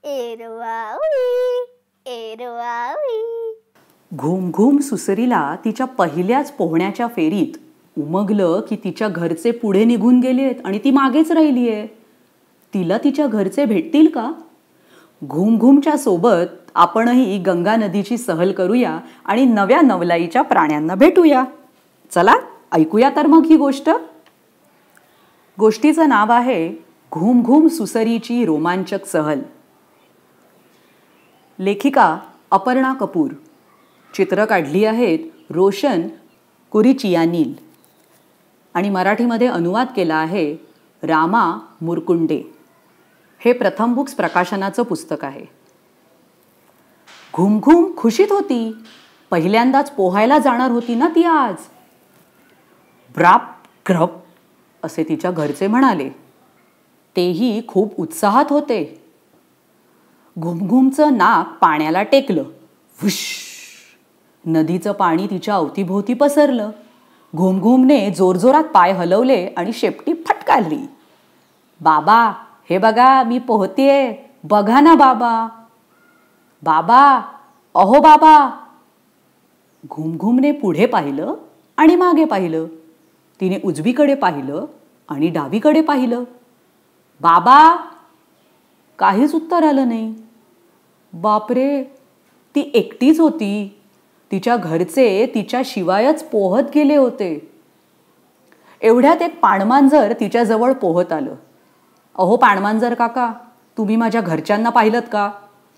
घुम घुम सुसरीला तिच्या पहिल्याच पोहण्याच्या फेरीत उमगलं की तिच्या घरचे पुढे निघून गेलेत आणि ती मागेच राहिलीये. तिला तिच्या घरचे भेटतील का? घुमघुमच्या सोबत आपणही गंगा नदीची सहल करूया आणि नव्या नवलाईच्या प्राण्यांना भेटूया. चला ऐकूया तर मग ही गोष्ट. गोष्टीचं नाव आहे घुमघुम सुसरीची रोमांचक सहल. लेखिका अपर्णा कपूर. चित्र काढली आहेत रोशन कुरिचियानील आणि मराठीमध्ये अनुवाद केला आहे रामा मुरकुंडे. हे प्रथम बुक्स प्रकाशनाचं पुस्तक आहे. घुमघुम खुशीत होती. पहिल्यांदाच पोहायला जाणार होती ना ती आज. ब्राप ग्रप असे तिच्या घरचे म्हणाले. तेही खूप उत्साहात होते. घुमघुमचं नाक पाण्याला टेकलं. वुश. नदीचं पाणी तिच्या अवतीभोवती पसरलं. घुमघुमने जोरजोरात पाय हलवले आणि शेपटी फटकारली. बाबा हे बघा मी पोहतेय, बघा ना बाबा. बाबा अहो बाबा. घुमघुमने पुढे पाहिलं आणि मागे पाहिलं. तिने उजवीकडे पाहिलं आणि डावीकडे पाहिलं. बाबा. काहीच उत्तर आलं नाही. बापरे, ती एकटीच होती. तिच्या घरचे तिच्या शिवायच पोहत गेले होते. एवढ्यात एक पाणमांजर तिच्याजवळ पोहत आलं. अहो पाणमांजर काका, तुम्ही माझ्या घरच्यांना पाहिलत का?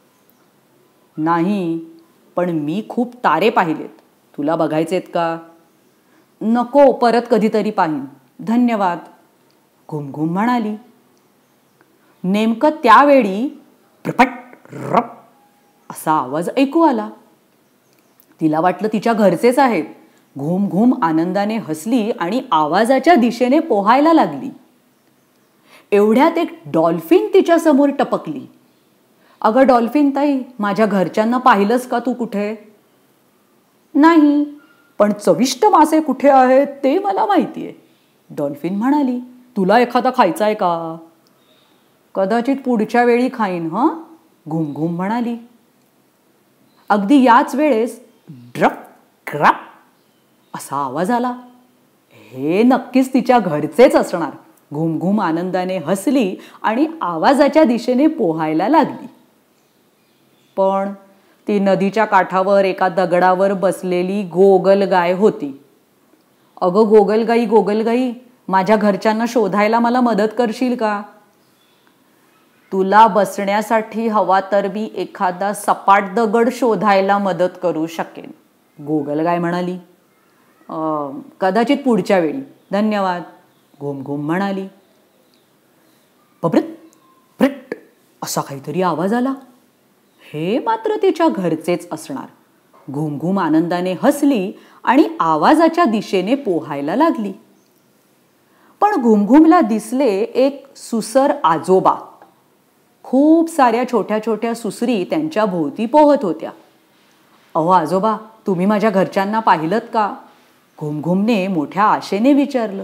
नाही, पण मी खूप तारे पाहिलेत. तुला बघायचेत का? नको, परत कधीतरी पाहीन, धन्यवाद, घुमघुम म्हणाली. नेमकं त्यावेळी प्रपट रप असा आवाज ऐकू आला. तिला वाटलं तिच्या घरचेच आहेत. घुमघुम आनंदाने हसली आणि आवाजाच्या दिशेने पोहायला लागली. एवढ्यात एक डॉल्फिन तिच्या समोर टपकली. अगं डॉल्फिन ताई, माझ्या घरच्यांना पाहिलंस का तू कुठे? नाही, पण चविष्ट मासे कुठे आहेत ते मला माहितीये, डॉल्फिन म्हणाली. तुला एखादा खायचा आहे का? कदाचित पुढच्या वेळी खाईन हं, घुमघुम म्हणाली. अगदी याच वेळेस ड्रप क्रप असा आवाज आला. हे नक्कीच तिच्या घरचेच असणार. घुमघुम आनंदाने हसली आणि आवाजाच्या दिशेने पोहायला लागली. पण ती नदीच्या काठावर एका दगडावर बसलेली गोगलगाय होती. अगं गोगलगाई, गोगलगाई, माझ्या घरच्यांना शोधायला मला मदत करशील का? तुला बसण्यासाठी हवा तर मी एखादा सपाट दगड शोधायला मदत करू शकेन, गोगलगाय म्हणाली. कदाचित पुढच्या वेळी, धन्यवाद, घुमघुम म्हणाली. पब्रिट प्रिट असा काहीतरी आवाज आला. हे मात्र तिच्या घरचेच असणार. घुमघुम आनंदाने हसली आणि आवाजाच्या दिशेने पोहायला लागली. पण घुमघुमला दिसले एक सुसर आजोबा. खूप साऱ्या छोट्या छोट्या सुसरी त्यांच्या भोवती पोहत होत्या. अहो आजोबा, तुम्ही माझ्या घरच्यांना पाहिलत का? घुमघुमने मोठ्या आशेने विचारलं.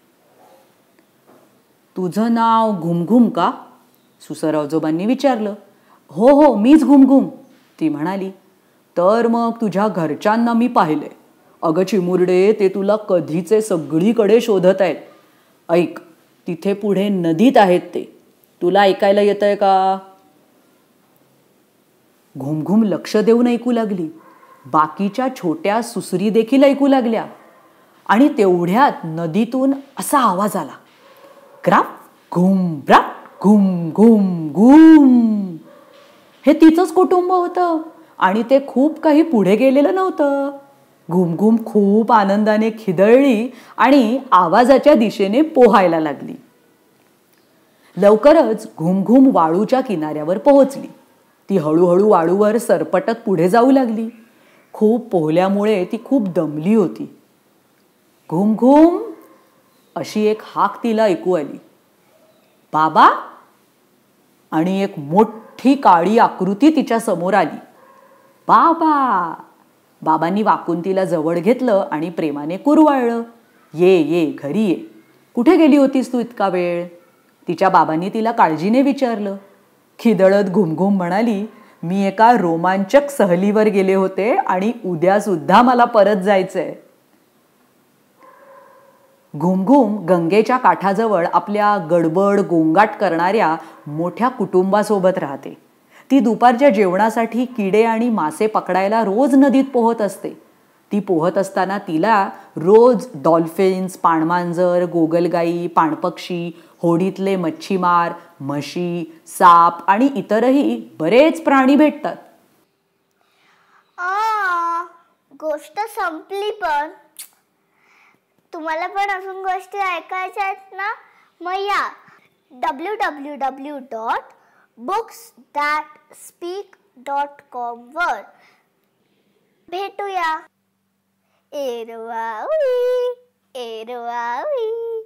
तुझं नाव घुमघुम का? सुसर आजोबांनी विचारलं. हो हो, मीच घुमघुम, ती म्हणाली. तर मग तुझ्या घरच्यांना मी पाहिले. अगं चिमुरडे, ते तुला कधीचे सगळीकडे शोधत आहेत. ऐक, तिथे पुढे नदीत आहेत ते. तुला ऐकायला येतंय का? घुमघुम लक्ष देऊन ऐकू लागली. बाकीच्या छोट्या सुसरी देखील ऐकू लागल्या. आणि तेवढ्यात नदीतून असा आवाज आला. ग्राप घुम ब्राप घुम घुम घुम. हे तिचंच कुटुंब होतं आणि ते खूप काही पुढे गेलेलं नव्हतं. घुमघुम खूप आनंदाने खिदळली आणि आवाजाच्या दिशेने पोहायला लागली. लवकरच घुमघुम वाळूच्या किनाऱ्यावर पोहोचली. ती हळूहळू वाळूवर सरपटत पुढे जाऊ लागली. खूप पोहल्यामुळे ती खूप दमली होती. घुमघुम अशी एक हाक तिला ऐकू आली. बाबा. आणि एक मोठी काळी आकृती तिच्या समोर आली. बाबा. बाबांनी वाकून तिला जवळ घेतलं आणि प्रेमाने कुरवाळलं. ये ये, घरी ये. कुठे गेली होतीस तू इतका वेळ? तिच्या बाबांनी तिला काळजीने विचारलं. खिदळत घुमघुम म्हणाली, मी एका रोमांचक सहलीवर गेले होते आणि उद्या सुद्धा मला परत जायचंय. घुमघुम गंगेच्या काठाजवळ आपल्या गडबड गोंगाट करणाऱ्या मोठ्या कुटुंबासोबत राहते. ती दुपारच्या जेवणासाठी किडे आणि मासे पकडायला रोज नदीत पोहत असते. ती पोहत असताना तिला रोज डॉल्फिन्स, पाणमांजर, गोगलगाई, पाणपक्षी, होडीतले मच्छीमार, म्हशी, साप आणि इतरही बरेच प्राणी भेटतात. गोष्ट संपली, पण तुम्हाला पण अजून गोष्टी ऐकायच्या आहेत ना? मग या www.booksthatspeak.com वर भेटूया. एरवावी एरवावी.